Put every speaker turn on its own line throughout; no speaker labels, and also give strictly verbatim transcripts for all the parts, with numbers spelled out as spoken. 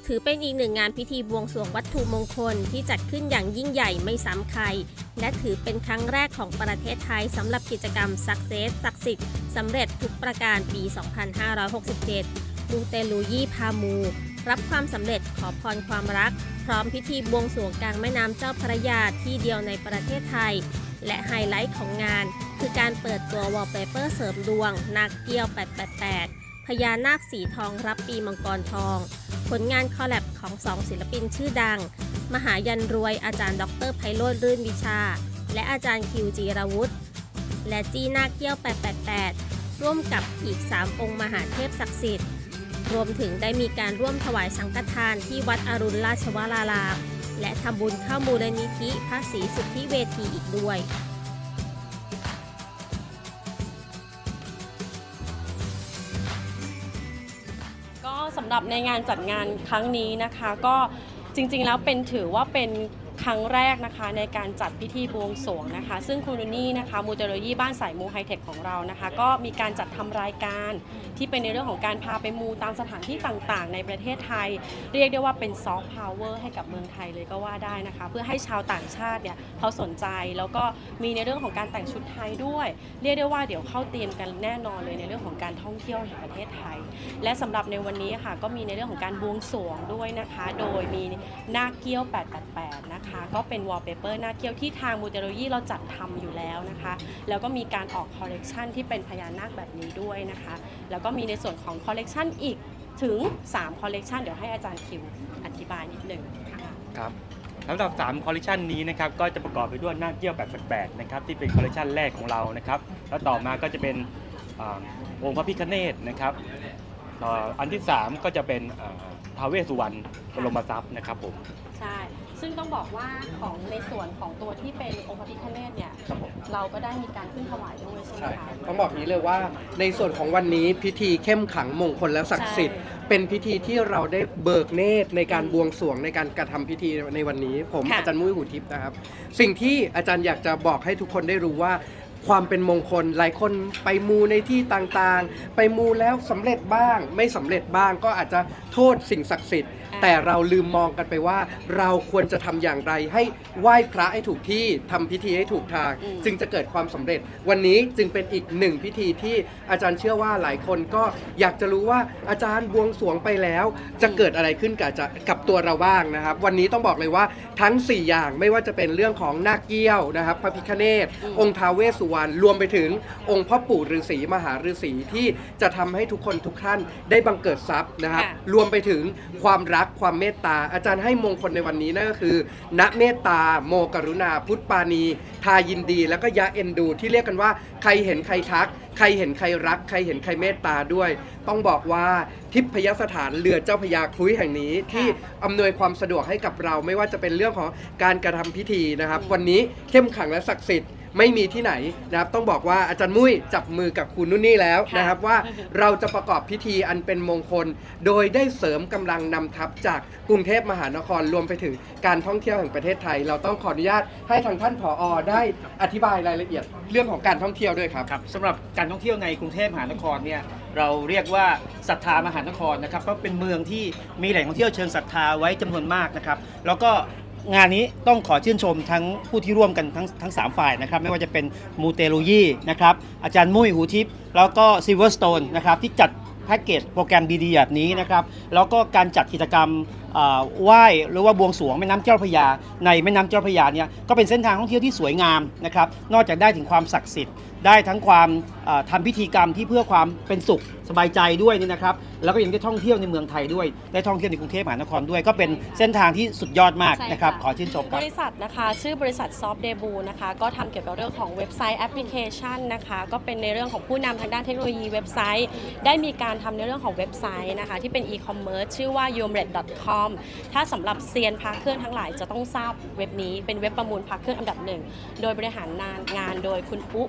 ถือเป็นอีกหนึ่งงานพิธีบวงสรวงวัตถุมงคลที่จัดขึ้นอย่างยิ่งใหญ่ไม่ซ้ำใครและถือเป็นครั้งแรกของประเทศไทยสำหรับกิจกรรม Success ศักดิ์สิทธิ์สำเร็จทุกประการปี สองพันห้าร้อยหกสิบเจ็ด มูเตลูยี่พามูรับความสำเร็จขอพรความรักพร้อมพิธีบวงสรวงกลางแม่น้ำเจ้าพระยาที่เดียวในประเทศไทยและไฮไลท์ของงานคือการเปิดตัววอลเปเปอร์เสริมดวงนาคเกี้ยวแปดแปดแปดพญานาคสีทองรับปีมังกรทองผลงานคอลแลบของสองศิลปินชื่อดังมหายันรวยอาจารย์ดรไพโรจน์รื่นวิชาและอาจารย์คิวจีรวุฒิและจีนาคเกี้ยวแปดแปดแปดร่วมกับอีกสามองค์มหาเทพศักดิ์สิทธิ์รวมถึงได้มีการร่วมถวายสังฆทานที่วัดอรุณราชวรารามและทำบุญเข้ามูลนิธิพระศรีสุทธิเวทีอีกด้วย
ก็สำหรับในงานจัดงานครั้งนี้นะคะก็จริงๆแล้วเป็นถือว่าเป็นครั้งแรกนะคะในการจัดพิธีบวงสรวงนะคะซึ่งคุณนุนี่นะคะมูเตโลยี่บ้านสายมูไฮเทคของเรานะคะก็มีการจัดทำรายการที่เป็นในเรื่องของการพาไปมูตามสถานที่ต่างๆในประเทศไทยเรียกได้ว่าเป็นซอฟต์พาวเวอร์ให้กับเมืองไทยเลยก็ว่าได้นะคะเพื่อให้ชาวต่างชาติเนี่ยเขาสนใจแล้วก็มีในเรื่องของการแต่งชุดไทยด้วยเรียกได้ว่าเดี๋ยวเข้าเตรียมกันแน่นอนเลยในเรื่องของการท่องเที่ยวแห่งประเทศไทยและสำหรับในวันนี้ค่ะก็มีในเรื่องของการบวงสรวงด้วยนะคะโดยมีนาคเกี้ยวแปดแปดแปดนะคะก็เป็นวอลเปเปอร์นาคเกี้ยวที่ทางมูเตโลยี่เราจัดทำอยู่แล้วนะคะแล้วก็มีการออกคอลเลกชันที่เป็นพญานาคแบบนี้ด้วยนะคะแล้วก็มีในส่วนของคอลเลกชันอีกถึงสามคอลเลกชันเดี๋ยวให้อาจารย์คิวอธิบายนิดหนึ่งค่ะ
ครับสำหรับสามคอลเลกชันนี้นะครับก็จะประกอบไปด้วยนาคเกี้ยวแปดแปดแปดนะครับที่เป็นคอลเลกชันแรกของเรานะครับแล้วต่อมาก็จะเป็นองค์พระพิฆเนศนะครับอันที่สามก็จะเป็นท้าวเวสสุวรรณบรมทรัพย์นะครับผม
ใช่ซึ่งต้องบอกว่าของในส่วนของตัวที่เป็นองค์พระพิฆเนศเนี่ยเราก็ได้มีการขึ้นถวายด้วยใช่ไหมคะ
ต้องบอกนี้เลยว่าในส่วนของวันนี้พิธีเข้มขลังมงคลและศักดิ์สิทธิ์เป็นพิธีที่เราได้เบิกเนตรในการบวงสรวงในการกระทำพิธีในวันนี้ผมอาจารย์มุ้ยหูทิพย์นะครับสิ่งที่อาจารย์อยากจะบอกให้ทุกคนได้รู้ว่าความเป็นมงคลหลายคนไปมูในที่ต่างๆไปมูแล้วสำเร็จบ้างไม่สำเร็จบ้างก็อาจจะโทษสิ่งศักดิ์สิทธิ์แต่เราลืมมองกันไปว่าเราควรจะทำอย่างไรให้ไหว้พระให้ถูกที่ทำพิธีให้ถูกทางจึงจะเกิดความสำเร็จวันนี้จึงเป็นอีกหนึ่งพิธีที่อาจารย์เชื่อว่าหลายคนก็อยากจะรู้ว่าอาจารย์บวงสรวงไปแล้วจะเกิดอะไรขึ้นกับจะกับตัวเราบ้างนะครับวันนี้ต้องบอกเลยว่าทั้งสี่อย่างไม่ว่าจะเป็นเรื่องของนาคเกี้ยวนะครับพระพิฆเนศองค์ท้าวเวสสุวรรณรวมไปถึงองค์พ่อปู่ฤาษีมหาฤาษีที่จะทำให้ทุกคนทุกท่านได้บังเกิดทรัพย์นะครับรวมไปถึงความรักความเมตตาอาจารย์ให้มงคลในวันนี้นั่นก็คือณเมตตาโมกรุณาพุทธปานีทายินดีแล้วก็ยะเอ็นดูที่เรียกกันว่าใครเห็นใครทักใครเห็นใครรักใครเห็นใครเมตตาด้วยต้องบอกว่าทิพยสถานเรือเจ้าพญาครุ้ยแห่งนี้ที่อำนวยความสะดวกให้กับเราไม่ว่าจะเป็นเรื่องของการกระทำพิธีนะครับวันนี้เข้มขลังและศักดิ์สิทธิ์ไม่มีที่ไหนนะครับต้องบอกว่าอาจารย์มุ้ยจับมือกับคุณนุ่นนี่แล้วนะครับว่าเราจะประกอบพิธีอันเป็นมงคลโดยได้เสริมกำลังนำทัพจากกรุงเทพมหานครรวมไปถึงการท่องเที่ยวแห่งประเทศไทยเราต้องขออนุญาตให้ทางท่านผอ.ได้อธิบายรายละเอียดเรื่องของการท่องเที่ยวด้วยครับ
ครับสำหรับการท่องเที่ยวในกรุงเทพมหานครเนี่ยเราเรียกว่าศรัทธามหานครนะครับก็เป็นเมืองที่มีแหล่งท่องเที่ยวเชิงศรัทธาไว้จำนวนมากนะครับแล้วก็งานนี้ต้องขอชื่นชมทั้งผู้ที่ร่วมกันทั้งทั้งสามฝ่ายนะครับไม่ว่าจะเป็นมูเตลูยี่นะครับอาจารย์มุ้ยหูทิพย์แล้วก็ซิลเวอร์สโตนนะครับที่จัดแพ็กเกจโปรแกรมดีๆแบบนี้นะครับแล้วก็การจัดกิจกรรมไหว้หรือว่าบวงสรวงแม่น้ำเจ้าพระยาในแม่น้ำเจ้าพระยาเนี่ยก็เป็นเส้นทางท่องเที่ยวที่สวยงามนะครับนอกจากได้ถึงความศักดิ์สิทธิ์ได้ทั้งความทำพิธีกรรมที่เพื่อความเป็นสุขสบายใจด้วยนี่นะครับแล้วก็ยังได้ท่องเที่ยวในเมืองไทยด้วยได้ท่องเที่ยวในกรุงเทพมหานครด้วยก็เป็นเส้นทางที่สุดยอดมากนะครับขอชื่นชมครับ
บริษัทนะคะชื่อบริษัทซอฟต์เดบูนะคะก็ทำเกี่ยวกับเรื่องของเว็บไซต์แอปพลิเคชันนะคะก็เป็นในเรื่องของผู้นำทางด้านเทคโนโลยีเว็บไซต์ได้มีการทำในเรื่องของเว็บไซต์นะคะที่เป็นอีคอมเมิร์ซชื่อว่า ยูมเร็ต ดอท คอม ถ้าสำหรับเซียนพระเครื่องทั้งหลายจะต้องทราบเว็บนี้เป็นเว็บประมูลพระเครื่องอันดับหนึ่งโดยบริหารงานโดยคุณอุ๊กรุงศ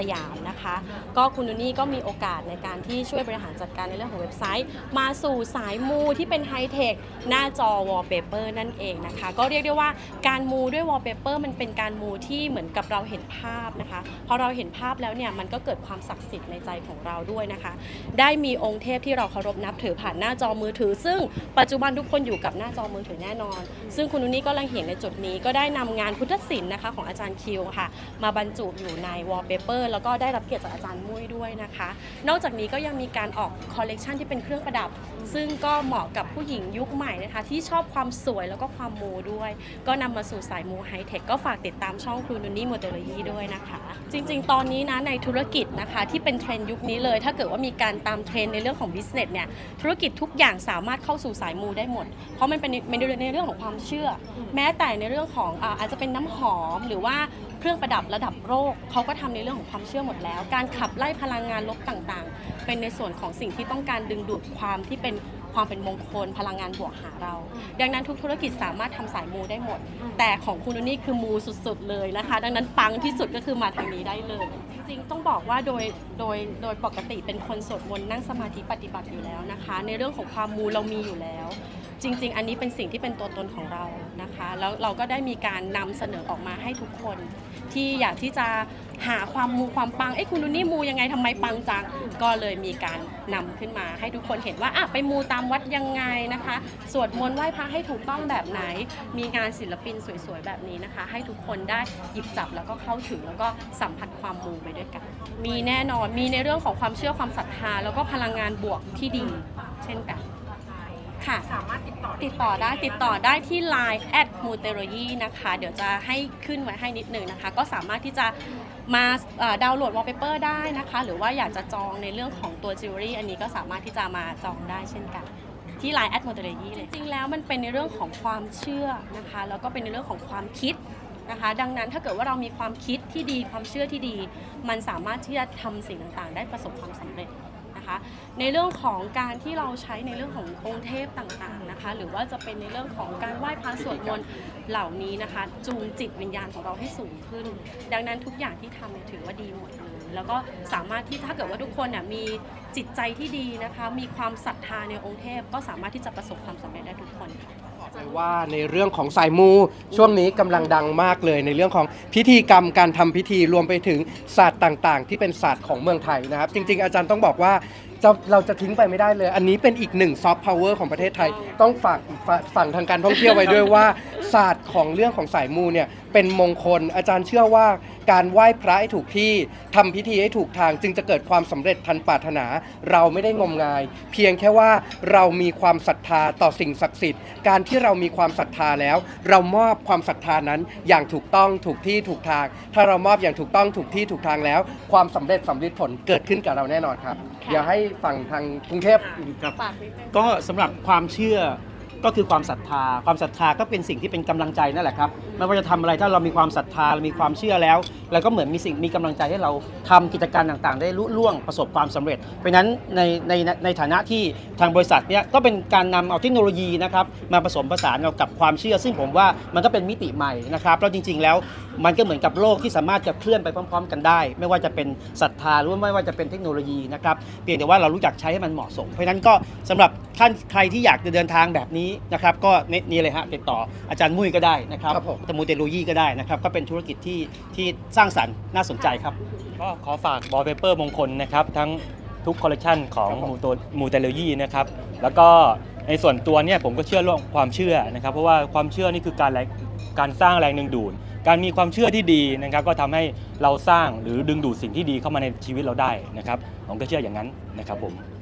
ยามนะคะก็คุณนุนี่ก็มีโอกาสในการที่ช่วยบริหารจัดการในเรื่องของเว็บไซต์มาสู่สายมูที่เป็นไฮเทคหน้าจอวอลเปเปอร์นั่นเองนะคะก็เรียกได้ว่าการมูด้วยวอลเปเปอร์มันเป็นการมูที่เหมือนกับเราเห็นภาพนะคะพอเราเห็นภาพแล้วเนี่ยมันก็เกิดความศักดิ์สิทธิ์ในใจของเราด้วยนะคะได้มีองค์เทพที่เราเคารพนับถือผ่านหน้าจอมือถือซึ่งปัจจุบันทุกคนอยู่กับหน้าจอมือถือแน่นอนซึ่งคุณนุนี่ก็ลังเห็นในจุดนี้ก็ได้นำงานพุทธศิลป์นะคะของอาจารย์คิวค่ะมาบรรจุอยู่ในวอลเปเปอร์แล้วก็ได้รับเกียรติจากอาจารย์มุ้ยด้วยนะคะนอกจากนี้ก็ยังมีการออกคอลเลกชันที่เป็นเครื่องประดับซึ่งก็เหมาะกับผู้หญิงยุคใหม่นะคะที่ชอบความสวยแล้วก็ความมูด้วยก็นำมาสู่สายมูไฮเทคก็ฝากติดตามช่องครูนุนี่โมเดลยีด้วยนะคะจริงๆตอนนี้นะในธุรกิจนะคะที่เป็นเทรนด์ยุคนี้เลยถ้าเกิดว่ามีการตามเทรนด์ในเรื่องของบิสเนสเนี่ยธุรกิจทุกอย่างสามารถเข้าสู่สายมูได้หมดเพราะมันเป็นในเรื่องของความเชื่อแม้แต่ในเรื่องของอ่าอาจจะเป็นน้ำหอมหรือว่าเครื่องประดับระดับโลกเขาก็ทำในเรื่องของความเชื่อหมดแล้วการขับไล่พลังงานลบต่างๆเป็นในส่วนของสิ่งที่ต้องการดึงดูดความที่เป็นความเป็นมงคลพลังงานบวกหาเราดังนั้นทุกธุรกิจสามารถทำสายมูได้หมดแต่ของคุณนี่คือมูสุดๆเลยนะคะดังนั้นปังที่สุดก็คือมาทางนี้ได้เลยจริงๆต้องบอกว่าโดยโดยโดยปกติเป็นคนสวดมนต์นั่งสมาธิปฏิบัติอยู่แล้วนะคะในเรื่องของความมูเรามีอยู่แล้วจริงๆอันนี้เป็นสิ่งที่เป็นตัวตนของเรานะคะแล้วเราก็ได้มีการนำเสนอออกมาให้ทุกคนที่อยากที่จะหาความมูความปังเอ้คุณนุนี่มูยังไงทำไมปังจังก็เลยมีการนำขึ้นมาให้ทุกคนเห็นว่าอ่ะไปมูตามวัดยังไงนะคะสวดมนต์ไหว้พระให้ถูกต้องแบบไหนมีงานศิลปินสวยๆแบบนี้นะคะให้ทุกคนได้หยิบจับแล้วก็เข้าถึงแล้วก็สัมผัสความมูไปด้วยกันมีแน่นอนมีในเรื่องของความเชื่อความศรัทธาแล้วก็พลังงานบวกที่ดีเช่นกันค่ะสามารถติดต่อติดต่อได้ติดต่อได้ที่ ไลน์ แอท มูเตโลยีนะคะเดี๋ยวจะให้ขึ้นไว้ให้นิดนึงนะคะก็สามารถที่จะมาดาวน์โหลดวอลเปเปอร์ได้นะคะหรือว่าอยากจะจองในเรื่องของตัวจิวเวลรี่อันนี้ก็สามารถที่จะมาจองได้เช่นกันที่ ไลน์ แอท มูเตโลยีเลยจริงแล้วมันเป็นในเรื่องของความเชื่อนะคะแล้วก็เป็นในเรื่องของความคิดนะคะดังนั้นถ้าเกิดว่าเรามีความคิดที่ดีความเชื่อที่ดีมันสามารถที่จะทำสิ่งต่างๆได้ประสบความสำเร็จในเรื่องของการที่เราใช้ในเรื่องขององค์เทพต่างๆนะคะหรือว่าจะเป็นในเรื่องของการไหว้พระสวดมนต์เหล่านี้นะคะจูงจิตวิญญาณของเราให้สูงขึ้นดังนั้นทุกอย่างที่ทำเนี่ยถือว่าดีหมดเลยแล้วก็สามารถที่ถ้าเกิดว่าทุกคนมีจิตใจที่ดีนะคะมีความศรัทธาในองค์เทพก็สามารถที่จะประสบความสำเร็จได้ทุกคน
บอกเลยว่าในเรื่องของสายมูช่วงนี้กำลังดังมากเลยในเรื่องของพิธีกรรมการทำพิธีรวมไปถึงศาสตร์ต่างๆที่เป็นศาสตร์ของเมืองไทยนะครับจริงๆอาจารย์ต้องบอกว่าเราจะทิ้งไปไม่ได้เลยอันนี้เป็นอีกหนึ่งซอฟต์พาวเวอร์ของประเทศไทยต้องฝากฝั่งทางการท่องเที่ยวไว้ด้วยว่าศาสตร์ของเรื่องของสายมูเนี่ยเป็นมงคลอาจารย์เชื่อว่าการไหว้พระให้ถูกที่ทำพิธีให้ถูกทางจึงจะเกิดความสำเร็จทันปรารถนาเราไม่ได้งมงายเพียงแค่ว่าเรามีความศรัทธาต่อสิ่งศักดิ์สิทธิ์การที่เรามีความศรัทธาแล้วเรามอบความศรัทธานั้นอย่างถูกต้องถูกที่ถูกทางถ้าเรามอบอย่างถูกต้องถูกที่ถูกทางแล้วความสำเร็จสำลิดผลเกิดขึ้นกับเราแน่นอนครับอย่าให้ฝั่งทางกรุงเทพ
ก็สำหรับความเชื่อก็คือความศรัทธาความศรัทธาก็เป็นสิ่งที่เป็นกำลังใจนั่นแหละครับไม่ว่าจะทำอะไรถ้าเรามีความศรัทธาเรามีความเชื่อแล้วเราก็เหมือนมีสิ่งมีกำลังใจให้เราทำกิจการต่างๆได้ลุล่วงประสบความสำเร็จเพราะนั้นในในในฐานะที่ทางบริษัทเนี้ยก็เป็นการนำเอาเทคโนโลยีนะครับมาผสมผสานกับความเชื่อซึ่งผมว่ามันก็เป็นมิติใหม่นะครับแล้วจริงๆแล้วมันก็เหมือนกับโลกที่สามารถจะเคลื่อนไปพร้อมๆกันได้ไม่ว่าจะเป็นศรัทธาหรือไม่ว่าจะเป็นเทคโนโลยีนะครับเพียงแต่ว่าเรารู้จักใช้ให้มันเหมาะสมเพราะนั้นก็สำหรับท่านใครที่อยากจะเดินทางแบบนี้นะครับก็นี่เลยฮะติดต่ออาจารย์มุ้ยก็ได้นะครับตมูเตโลยีก็ได้นะครับก็เป็นธุรกิจที่ที่สร้างสรรค์น่าสนใจครับ
ก็ขอฝากวอลเปเปอร์มงคลนะครับทั้งทุกคอลเลคชันของมูเตโลยีนะครับแล้วก็ในส่วนตัวเนี่ยผมก็เชื่อเรื่องความเชื่อนะครับเพราะว่าความเชื่อนี่คือการการสร้างแรงดึงดูดการมีความเชื่อที่ดีนะครับก็ทำให้เราสร้างหรือดึงดูดสิ่งที่ดีเข้ามาในชีวิตเราได้นะครับผมก็เชื่ออย่างนั้นนะครับผม